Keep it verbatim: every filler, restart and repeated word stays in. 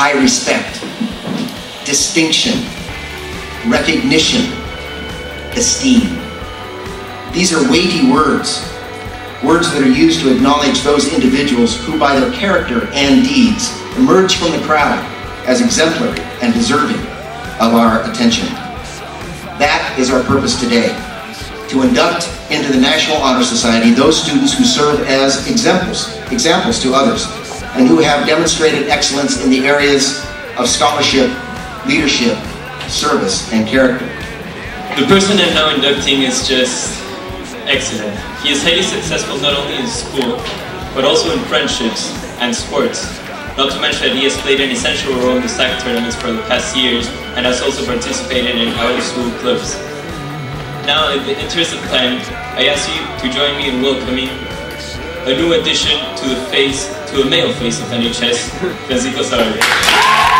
high respect, distinction, recognition, esteem. These are weighty words, words that are used to acknowledge those individuals who, by their character and deeds, emerge from the crowd as exemplary and deserving of our attention. That is our purpose today, to induct into the National Honor Society those students who serve as examples, examples to others, and who have demonstrated excellence in the areas of scholarship, leadership, service, and character. The person I'm now inducting is just excellent. He is highly successful not only in school, but also in friendships and sports. Not to mention that he has played an essential role in the soccer tournaments for the past years and has also participated in our school clubs. Now, in the interest of time, I ask you to join me in welcoming a new addition to the face, to a male face of N H S, Francisco Sabal.